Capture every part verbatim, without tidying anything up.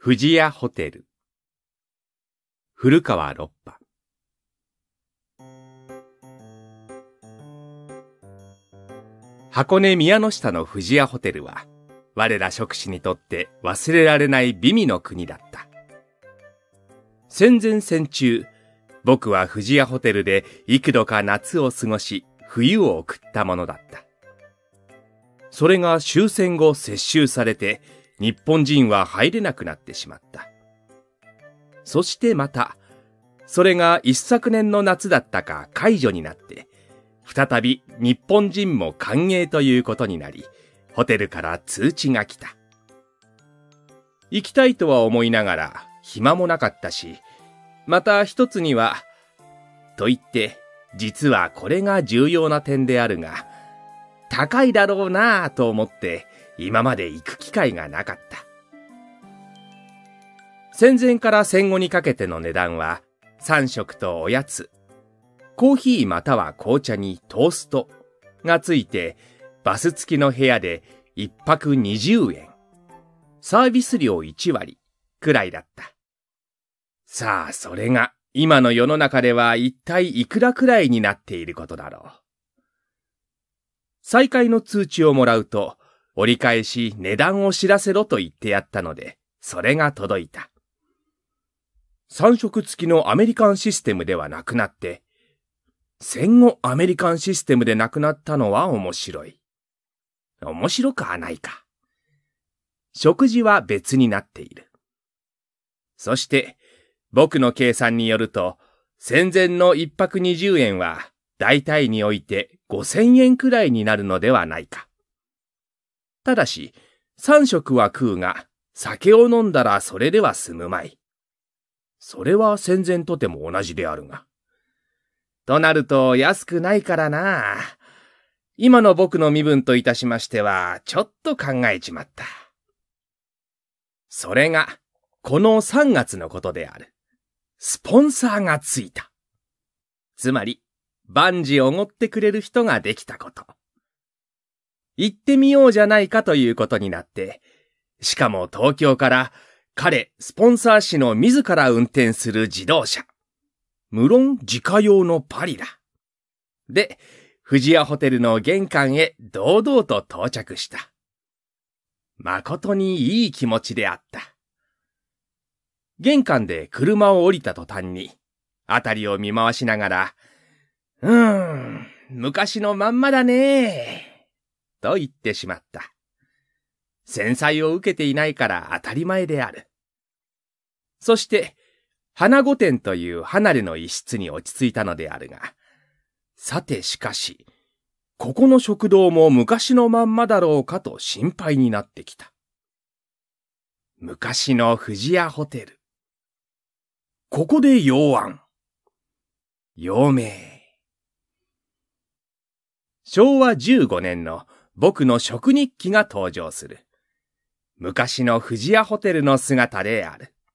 富士屋ホテル。古川六波。箱根宮ノ下の富士屋ホテルは、我ら職士にとって忘れられない美味の国だった。戦前戦中、僕は富士屋ホテルで幾度か夏を過ごし、冬を送ったものだった。それが終戦後接収されて、日本人は入れなくなってしまった。そしてまた、それが一昨年の夏だったか解除になって、再び日本人も歓迎ということになり、ホテルから通知が来た。行きたいとは思いながら、暇もなかったし、また一つには、と言って、実はこれが重要な点であるが、高いだろうなぁと思って、今まで行く機会がなかった。戦前から戦後にかけての値段は、さん食とおやつ、コーヒーまたは紅茶にトーストがついて、バス付きの部屋で一泊にじゅうえん、サービス料いちわりくらいだった。さあ、それが今の世の中では一体いくらくらいになっていることだろう。再開の通知をもらうと、折り返し値段を知らせろと言ってやったので、それが届いた。さん食付きのアメリカンシステムではなくなって、戦後アメリカンシステムでなくなったのは面白い。面白くはないか。食事は別になっている。そして、僕の計算によると、戦前の一泊にじゅうえんは、大体においてごせんえんくらいになるのではないか。ただし、三食は食うが、酒を飲んだらそれでは済むまい。それは戦前とても同じであるが。となると安くないからな。今の僕の身分といたしましては、ちょっと考えちまった。それが、このさんがつのことである。スポンサーがついた。つまり、万事おごってくれる人ができたこと。行ってみようじゃないかということになって、しかも東京から彼スポンサー氏の自ら運転する自動車。無論自家用のパリだ。で、富士屋ホテルの玄関へ堂々と到着した。誠にいい気持ちであった。玄関で車を降りた途端に、あたりを見回しながら、うーん、昔のまんまだねー。と言ってしまった。戦災を受けていないから当たり前である。そして、花御殿という離れの一室に落ち着いたのであるが、さてしかし、ここの食堂も昔のまんまだろうかと心配になってきた。昔の富士屋ホテル。ここで用案。用命。しょうわじゅうごねんの僕の食日記が登場する。昔の富士屋ホテルの姿である。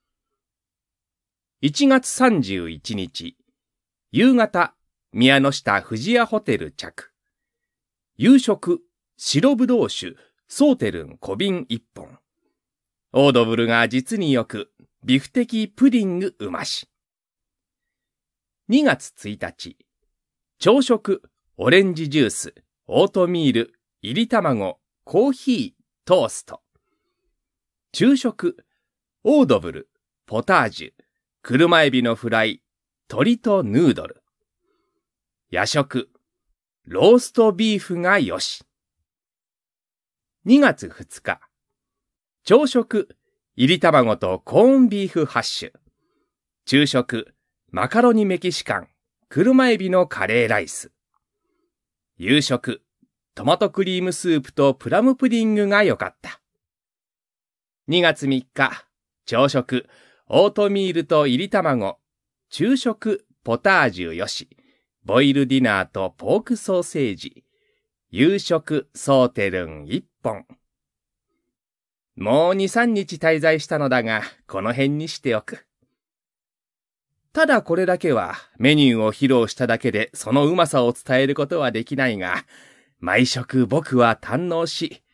いちがつさんじゅういちにち、夕方、宮ノ下富士屋ホテル着。夕食、白ぶどう酒、ソーテルン小瓶いっぽん。オードブルが実によく、ビフテキプディングうまし。にがつついたち、朝食、オレンジジュース、オートミール、入り卵、コーヒー、トースト。昼食、オードブル、ポタージュ、車エビのフライ、鶏とヌードル。夜食、ローストビーフがよし。にがつふつか、朝食、入り卵とコーンビーフハッシュ。昼食、マカロニメキシカン、車エビのカレーライス。夕食、トマトクリームスープとプラムプディングが良かった。にがつみっか、朝食、オートミールと入り卵。昼食、ポタージュよし。ボイルディナーとポークソーセージ。夕食、ソーテルンいっぽん。もうに、さんにち滞在したのだが、この辺にしておく。ただこれだけはメニューを披露しただけでそのうまさを伝えることはできないが、毎食僕は堪能し、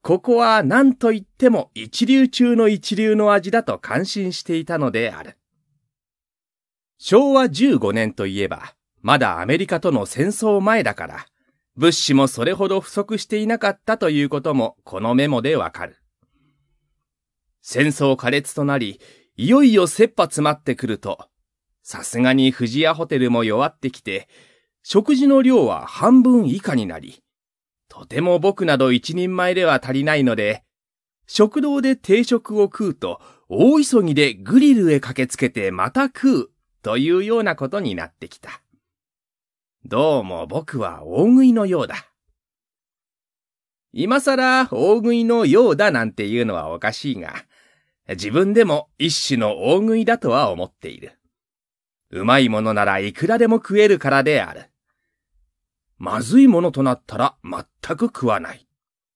ここは何と言っても一流中の一流の味だと感心していたのである。しょうわじゅうごねんといえば、まだアメリカとの戦争前だから、物資もそれほど不足していなかったということもこのメモでわかる。戦争苛烈となり、いよいよ切羽詰まってくると、さすがに富士屋ホテルも弱ってきて、食事の量は半分以下になり、とても僕など一人前では足りないので、食堂で定食を食うと、大急ぎでグリルへ駆けつけてまた食うというようなことになってきた。どうも僕は大食いのようだ。今さら大食いのようだなんていうのはおかしいが、自分でも一種の大食いだとは思っている。うまいものならいくらでも食えるからである。まずいものとなったら全く食わない。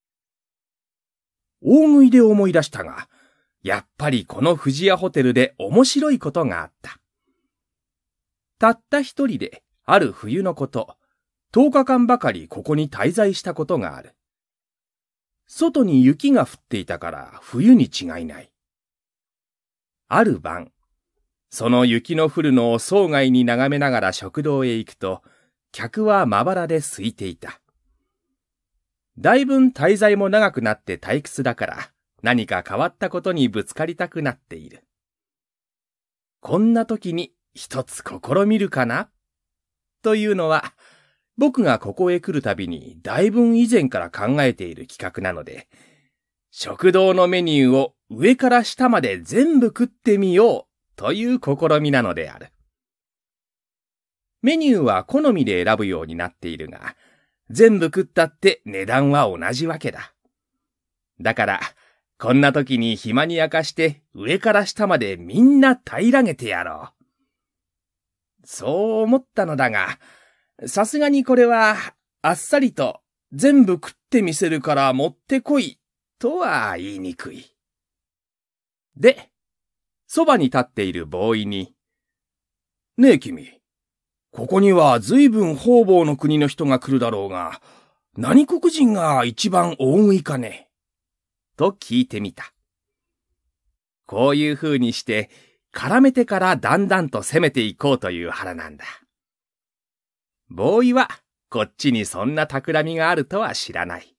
大食いで思い出したが、やっぱりこの富士屋ホテルで面白いことがあった。たった一人である冬のこと、とおかかんばかりここに滞在したことがある。外に雪が降っていたから冬に違いない。ある晩、その雪の降るのを窓外に眺めながら食堂へ行くと、客はまばらで空いていた。だいぶん滞在も長くなって退屈だから、何か変わったことにぶつかりたくなっている。こんな時に一つ試みるかなというのは、僕がここへ来るたびにだいぶん以前から考えている企画なので、食堂のメニューを上から下まで全部食ってみようという試みなのである。メニューは好みで選ぶようになっているが、全部食ったって値段は同じわけだ。だから、こんな時に暇に明かして上から下までみんな平らげてやろう。そう思ったのだが、さすがにこれはあっさりと全部食ってみせるから持ってこいとは言いにくい。で、そばに立っているボーイに、ねえ君、ここには随分方々の国の人が来るだろうが、何国人が一番大食いかねと聞いてみた。こういう風にして、絡めてからだんだんと攻めていこうという腹なんだ。ボーイは、こっちにそんな企みがあるとは知らない。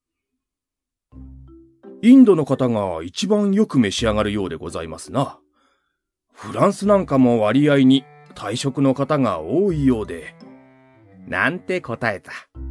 インドの方が一番よく召し上がるようでございますな。フランスなんかも割合に、退職の方が多いようで、なんて答えた。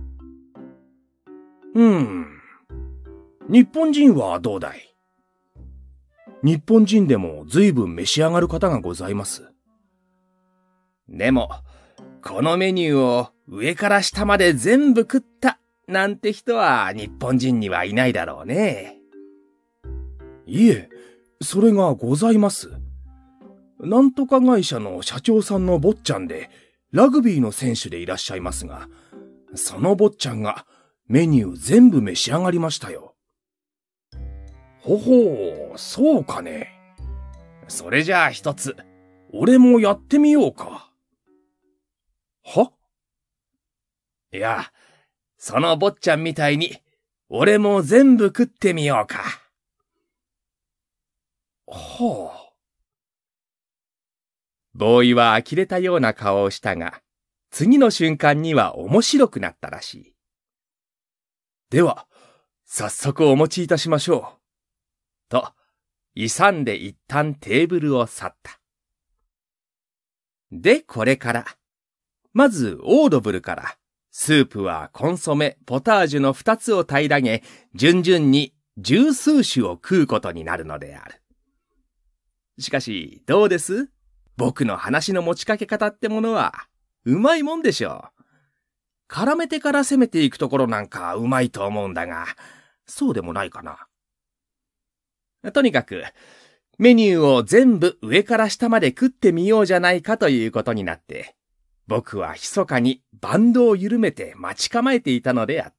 うーん。日本人はどうだい？日本人でも随分召し上がる方がございます。でも、このメニューを上から下まで全部食ったなんて人は日本人にはいないだろうね。いえ、それがございます。なんとか会社の社長さんの坊ちゃんで、ラグビーの選手でいらっしゃいますが、その坊ちゃんがメニュー全部召し上がりましたよ。ほほう、そうかね。それじゃあ一つ、俺もやってみようか。はいや、その坊ちゃんみたいに、俺も全部食ってみようか。はあ。ボーイは呆れたような顔をしたが、次の瞬間には面白くなったらしい。では、早速お持ちいたしましょう。と、勇んで一旦テーブルを去った。で、これから。まず、オードブルから、スープはコンソメ、ポタージュの二つを平らげ、順々に十数種を食うことになるのである。しかし、どうです？僕の話の持ちかけ方ってものは、うまいもんでしょう。絡めてから攻めていくところなんかうまいと思うんだが、そうでもないかな。とにかく、メニューを全部上から下まで食ってみようじゃないかということになって、僕は密かにバンドを緩めて待ち構えていたのであった。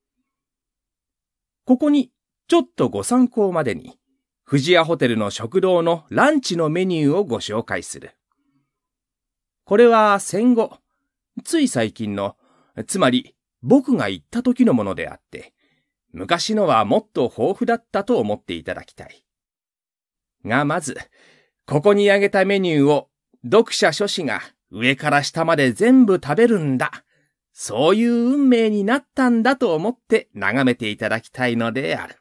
ここに、ちょっとご参考までに、富士屋ホテルの食堂のランチのメニューをご紹介する。これは戦後、つい最近の、つまり僕が行った時のものであって、 昔のはもっと豊富だったと思っていただきたい。がまず、ここに挙げたメニューを読者諸子が上から下まで全部食べるんだ。そういう運命になったんだと思って眺めていただきたいのである。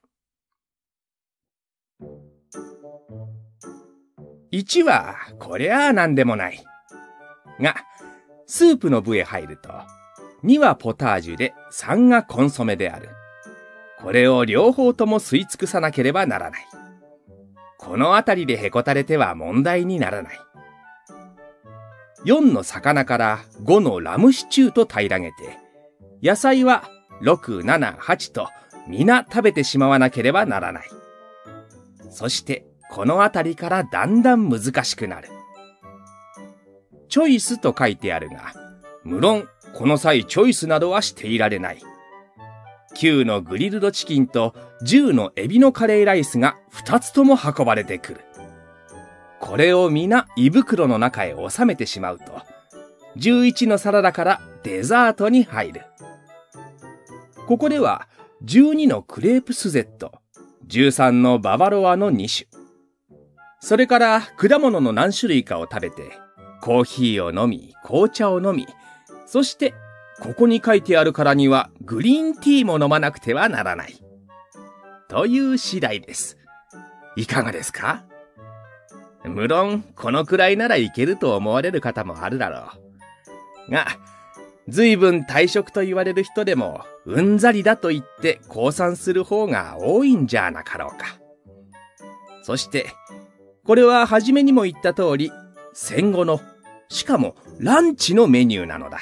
いちは、こりゃあなんでもない。が、スープの部へ入ると、にはポタージュでさんがコンソメである。これを両方とも吸い尽くさなければならない。このあたりでへこたれては問題にならない。よんの魚からごのラムシチューと平らげて、野菜はろく、なな、はちと皆食べてしまわなければならない。そしてこのあたりからだんだん難しくなる。チョイスと書いてあるが、無論この際チョイスなどはしていられない。きゅうのグリルドチキンとじゅうのエビのカレーライスがふたつとも運ばれてくる。これを皆胃袋の中へ収めてしまうと、じゅういちのサラダからデザートに入る。ここではじゅうにのクレープスゼット、じゅうさんのババロアのに種、それから果物の何種類かを食べて、コーヒーを飲み、紅茶を飲み、そしてここに書いてあるからにはグリーンティーも飲まなくてはならない。という次第です。いかがですか？無論、このくらいならいけると思われる方もあるだろう。が、随分退職と言われる人でも、うんざりだと言って降参する方が多いんじゃなかろうか。そして、これは初めにも言った通り、戦後の、しかもランチのメニューなのだ。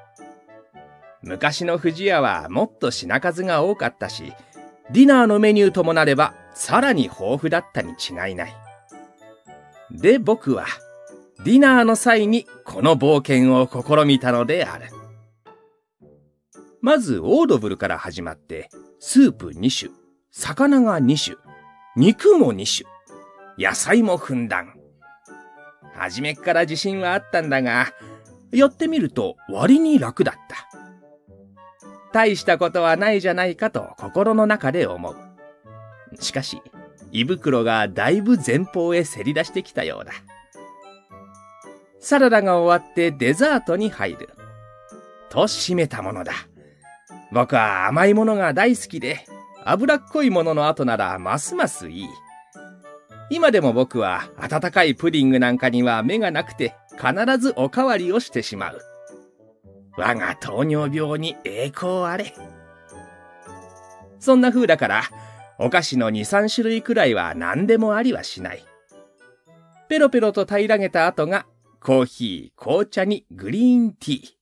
昔の不二家はもっと品数が多かったし、ディナーのメニューともなればさらに豊富だったに違いない。で、僕はディナーの際にこの冒険を試みたのである。まずオードブルから始まって、スープに種、魚がに種、肉もに種、野菜もふんだん。初めっから自信はあったんだが、やってみると割に楽だった。大したことはないじゃないかと心の中で思う。しかし、胃袋がだいぶ前方へせり出してきたようだ。サラダが終わってデザートに入る。と締めたものだ。僕は甘いものが大好きで、脂っこいものの後ならますますいい。今でも僕は温かいプディングなんかには目がなくて必ずおかわりをしてしまう。我が糖尿病に栄光あれ。そんな風だから、お菓子のに、さん種類くらいは何でもありはしない。ペロペロと平らげた後が、コーヒー、紅茶にグリーンティ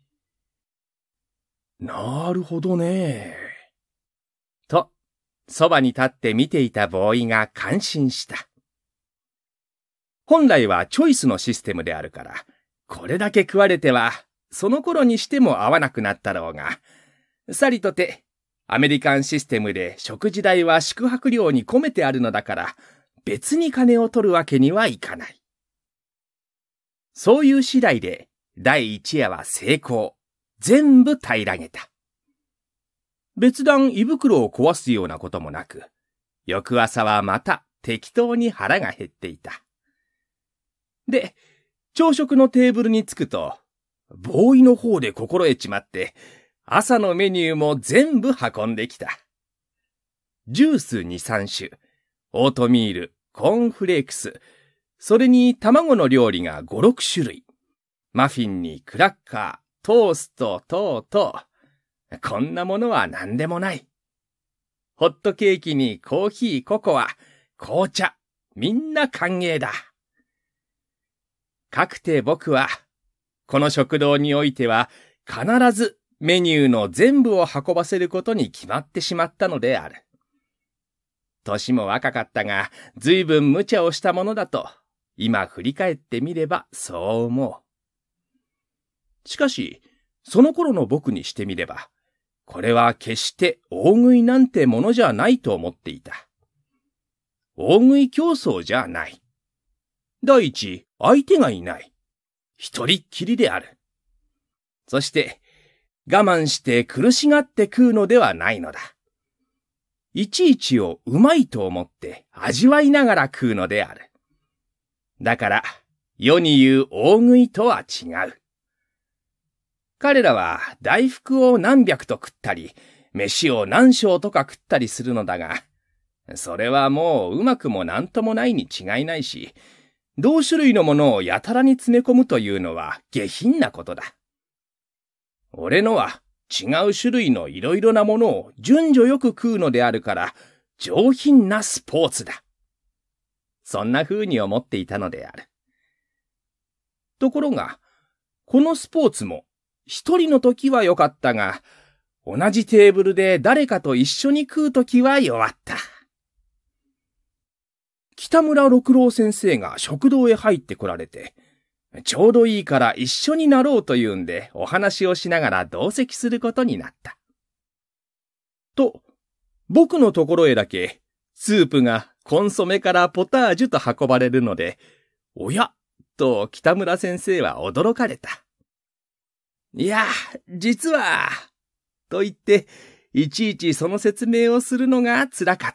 ー。なるほどね。と、そばに立って見ていたボーイが感心した。本来はチョイスのシステムであるから、これだけ食われては、その頃にしても合わなくなったろうが、さりとて、アメリカンシステムで食事代は宿泊料に込めてあるのだから、別に金を取るわけにはいかない。そういう次第で、第一夜は成功。全部平らげた。別段胃袋を壊すようなこともなく、翌朝はまた適当に腹が減っていた。で、朝食のテーブルに着くと、ボーイの方で心得ちまって、朝のメニューも全部運んできた。ジュースに、さん種、オートミール、コーンフレークス、それに卵の料理がご、ろく種類。マフィンにクラッカー、トースト、等々。こんなものは何でもない。ホットケーキにコーヒー、ココア、紅茶、みんな歓迎だ。かくて僕は、この食堂においては必ずメニューの全部を運ばせることに決まってしまったのである。年も若かったが、随分無茶をしたものだと、今振り返ってみればそう思う。しかし、その頃の僕にしてみれば、これは決して大食いなんてものじゃないと思っていた。大食い競争じゃない。第一、相手がいない。一人っきりである。そして、我慢して苦しがって食うのではないのだ。 いちいちをうまいと思って味わいながら食うのである。だから、世に言う大食いとは違う。彼らは大福を何百と食ったり、飯を何升とか食ったりするのだが、それはもううまくもなんともないに違いないし、同種類のものをやたらに詰め込むというのは下品なことだ。俺のは違う種類のいろいろなものを順序よく食うのであるから上品なスポーツだ。そんな風に思っていたのである。ところが、このスポーツも一人の時は良かったが、同じテーブルで誰かと一緒に食う時は弱った。北村六郎先生が食堂へ入ってこられて、ちょうどいいから一緒になろうというんでお話をしながら同席することになった。と、僕のところへだけ、スープがコンソメからポタージュと運ばれるので、おや、と北村先生は驚かれた。いや、実は、と言って、いちいちその説明をするのが辛かった。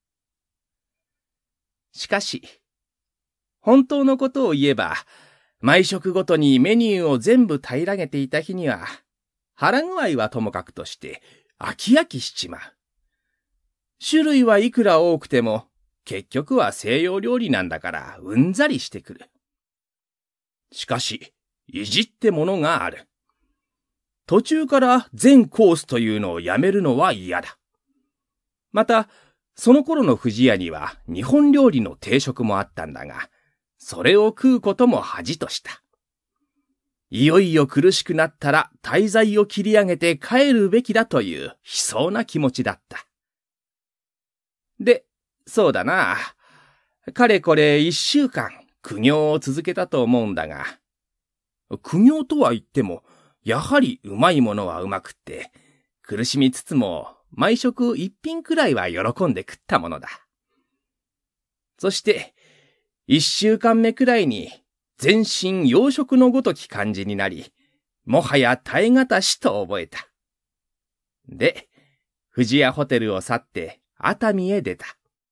しかし、本当のことを言えば、毎食ごとにメニューを全部平らげていた日には、腹具合はともかくとして、飽き飽きしちまう。種類はいくら多くても、結局は西洋料理なんだからうんざりしてくる。しかし、意地ってものがある。途中から全コースというのをやめるのは嫌だ。また、その頃の藤屋には日本料理の定食もあったんだが、それを食うことも恥とした。いよいよ苦しくなったら滞在を切り上げて帰るべきだという悲壮な気持ちだった。で、そうだな。かれこれ一週間苦行を続けたと思うんだが、苦行とは言っても、やはりうまいものはうまくって、苦しみつつも毎食一品くらいは喜んで食ったものだ。そして、一週間目くらいに全身洋食のごとき感じになり、もはや耐え難しと覚えた。で、富士屋ホテルを去って熱海へ出た。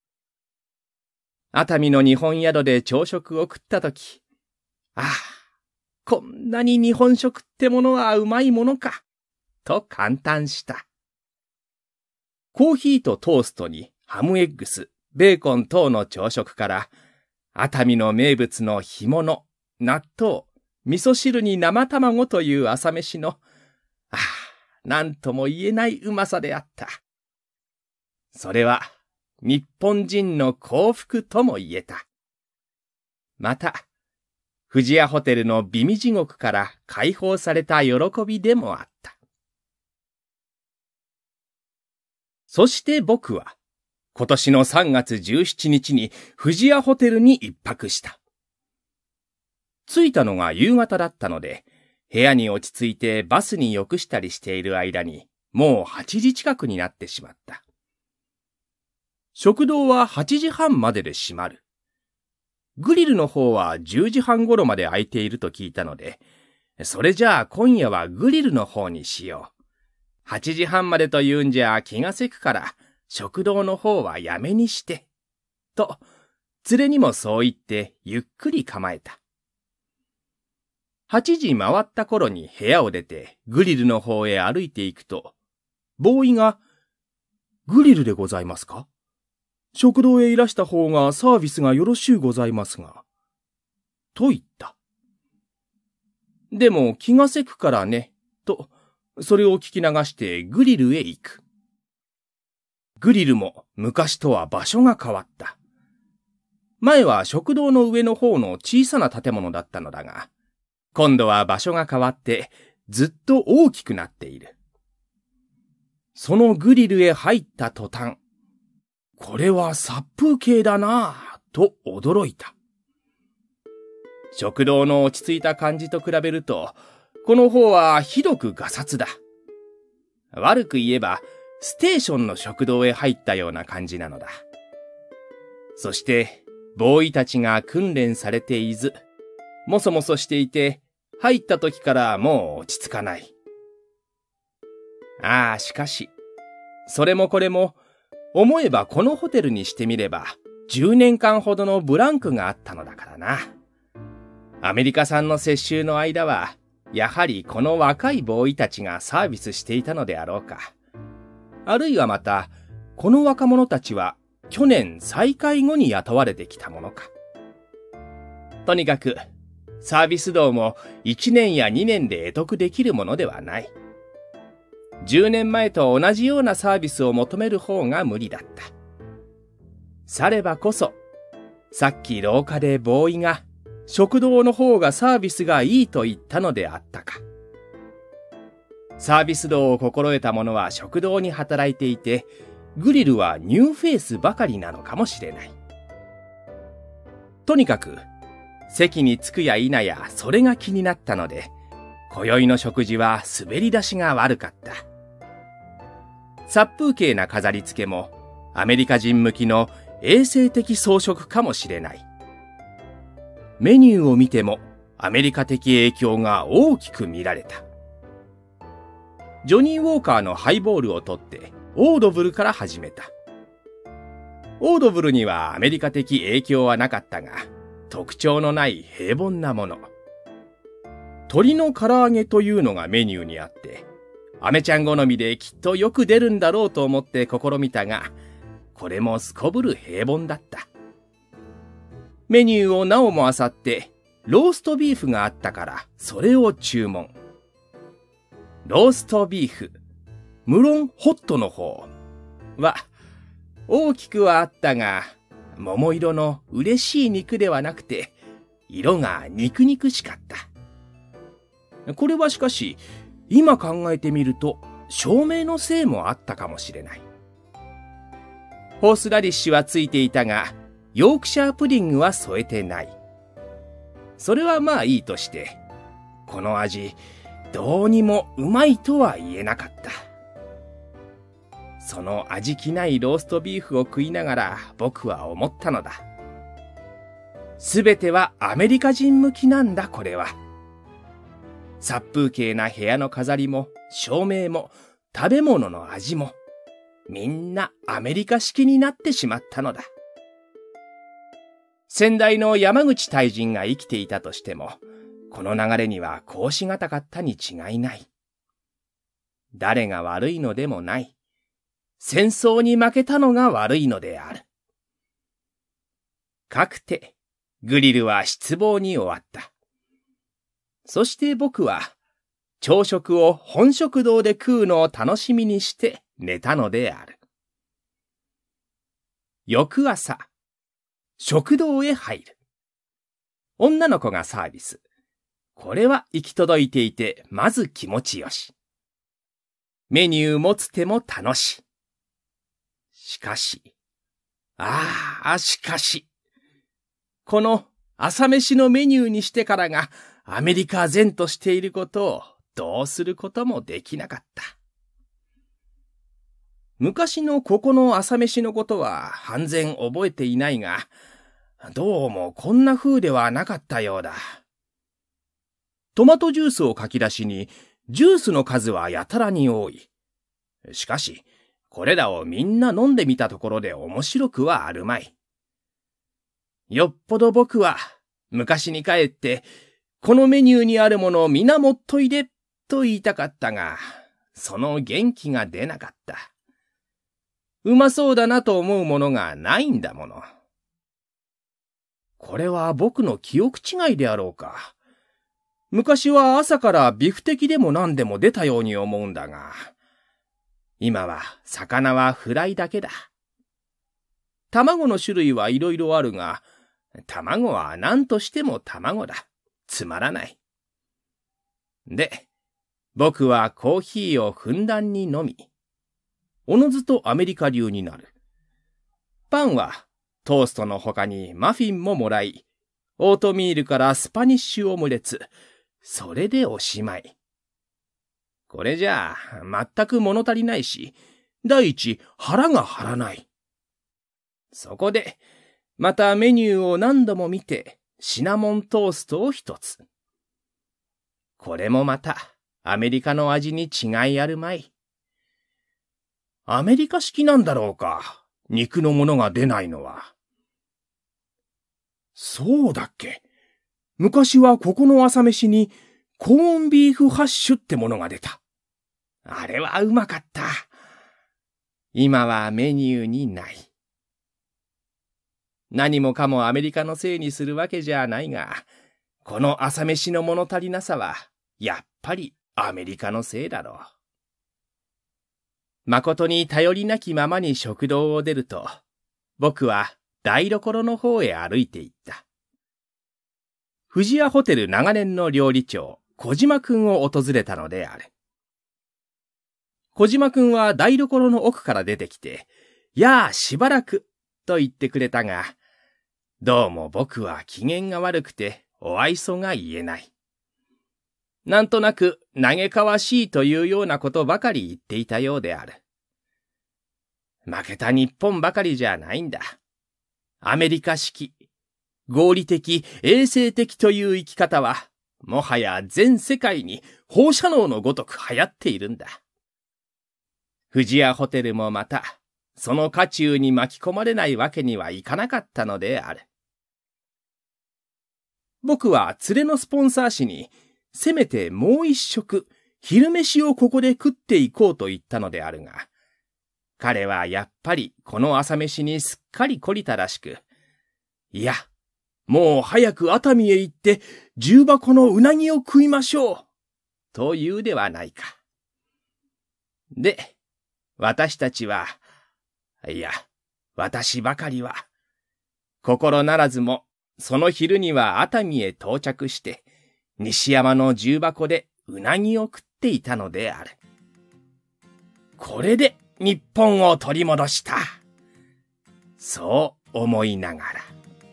熱海の日本宿で朝食を食ったとき、ああ、こんなに日本食ってものはうまいものか、と感嘆した。コーヒーとトーストにハムエッグス、ベーコン等の朝食から、熱海の名物の干物、納豆、味噌汁に生卵という朝飯の、ああ、なんとも言えないうまさであった。それは、日本人の幸福とも言えた。また、富士屋ホテルの美味地獄から解放された喜びでもあった。そして僕は、今年のさんがつじゅうしちにちに富士屋ホテルに一泊した。着いたのが夕方だったので、部屋に落ち着いてバスによくしたりしている間に、もうはちじ近くになってしまった。食堂ははちじはんまでで閉まる。グリルの方はじゅうじはん頃まで開いていると聞いたので、それじゃあ今夜はグリルの方にしよう。はちじはんまでと言うんじゃ気がせくから、食堂の方はやめにして。と、連れにもそう言ってゆっくり構えた。はちじ回った頃に部屋を出てグリルの方へ歩いていくと、ボーイが、グリルでございますか？食堂へいらした方がサービスがよろしゅうございますが。と言った。でも気がせくからね、と、それを聞き流してグリルへ行く。グリルも昔とは場所が変わった。前は食堂の上の方の小さな建物だったのだが、今度は場所が変わってずっと大きくなっている。そのグリルへ入った途端、これは殺風景だなぁ、と驚いた。食堂の落ち着いた感じと比べると、この方はひどくガサツだ。悪く言えば、ステーションの食堂へ入ったような感じなのだ。そして、ボーイたちが訓練されていず、もそもそしていて、入った時からもう落ち着かない。ああ、しかし、それもこれも、 思えばこのホテルにしてみれば、じゅうねんかんほどのブランクがあったのだからな。アメリカ産の接収の間は、やはりこの若いボーイたちがサービスしていたのであろうか。あるいはまた、この若者たちは去年再開後に雇われてきたものか。とにかく、サービス道もいちねんやにねんで得得できるものではない。じゅうねんまえと同じようなサービスを求める方が無理だった。さればこそ、さっき廊下でボーイが食堂の方がサービスがいいと言ったのであったか。サービス道を心得た者は食堂に働いていて、グリルはニューフェイスばかりなのかもしれない。とにかく、席に着くや否やそれが気になったので、今宵の食事は滑り出しが悪かった。殺風景な飾り付けもアメリカ人向きの衛生的装飾かもしれない。メニューを見てもアメリカ的影響が大きく見られた。ジョニー・ウォーカーのハイボールを取ってオードブルから始めた。オードブルにはアメリカ的影響はなかったが、特徴のない平凡なもの。鶏の唐揚げというのがメニューにあって、アメちゃん好みできっとよく出るんだろうと思って試みたが、これもすこぶる平凡だった。メニューをなおも漁って、ローストビーフがあったから、それを注文。ローストビーフ、無論ホットの方は、大きくはあったが、桃色の嬉しい肉ではなくて、色が肉々しかった。これはしかし、今考えてみると、照明のせいもあったかもしれない。ホースラディッシュはついていたが、ヨークシャープディングは添えてない。それはまあいいとして、この味、どうにもうまいとは言えなかった。その味気ないローストビーフを食いながら僕は思ったのだ。すべてはアメリカ人向きなんだこれは。殺風景な部屋の飾りも照明も食べ物の味もみんなアメリカ式になってしまったのだ。先代の山口大臣が生きていたとしても、この流れにはこうしがたかったに違いない。誰が悪いのでもない。戦争に負けたのが悪いのである。かくて、グリルは失望に終わった。そして僕は、朝食を本食堂で食うのを楽しみにして寝たのである。翌朝、食堂へ入る。女の子がサービス。これは行き届いていて、まず気持ちよし。メニュー持つ手も楽しい。しかし、ああ、しかし、この朝飯のメニューにしてからがアメリカ前としていることをどうすることもできなかった。昔のここの朝飯のことは半然覚えていないが、どうもこんな風ではなかったようだ。トマトジュースをかき出しに、ジュースの数はやたらに多い。しかし、これらをみんな飲んでみたところで面白くはあるまい。よっぽど僕は、昔に帰って、このメニューにあるものを皆持っといで、と言いたかったが、その元気が出なかった。うまそうだなと思うものがないんだもの。これは僕の記憶違いであろうか。昔は朝からビフテキでも何でも出たように思うんだが、今は魚はフライだけだ。卵の種類はいろいろあるが、卵は何としても卵だ。つまらない。で、僕はコーヒーをふんだんに飲み、おのずとアメリカ流になる。パンはトーストの他にマフィンももらい、オートミールからスパニッシュオムレツ、それでおしまい。これじゃあ全く物足りないし、第一腹が張らない。そこで、またメニューを何度も見て、シナモントーストを一つ。これもまた、アメリカの味に違いあるまい。アメリカ式なんだろうか、 肉のものが出ないのは。そうだっけ。昔はここの朝飯にコーンビーフハッシュってものが出た。あれはうまかった。今はメニューにない。何もかもアメリカのせいにするわけじゃないが、この朝飯の物足りなさは、やっぱりアメリカのせいだろう。誠に頼りなきままに食堂を出ると、僕は台所の方へ歩いて行った。富士屋ホテル長年の料理長、小島くんを訪れたのである。小島くんは台所の奥から出てきて、やあしばらく、と言ってくれたが、どうも僕は機嫌が悪くてお愛想が言えない。なんとなく嘆かわしいというようなことばかり言っていたようである。負けた日本ばかりじゃないんだ。アメリカ式、合理的、衛生的という生き方は、もはや全世界に放射能のごとく流行っているんだ。富士屋ホテルもまた、その渦中に巻き込まれないわけにはいかなかったのである。僕は連れのスポンサー氏に、せめてもう一食、昼飯をここで食っていこうと言ったのであるが、彼はやっぱりこの朝飯にすっかり懲りたらしく、いや、もう早く熱海へ行って重箱のうなぎを食いましょう、と言うではないか。で、私たちは、いや、私ばかりは、心ならずも、その昼には熱海へ到着して、西山の重箱でうなぎを食っていたのである。これで日本を取り戻した。そう思いながら。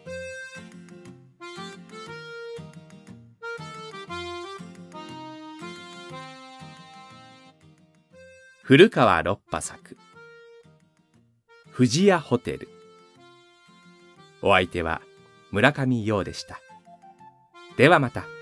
古川六波作富士屋ホテル。お相手は村上陽でした。ではまた。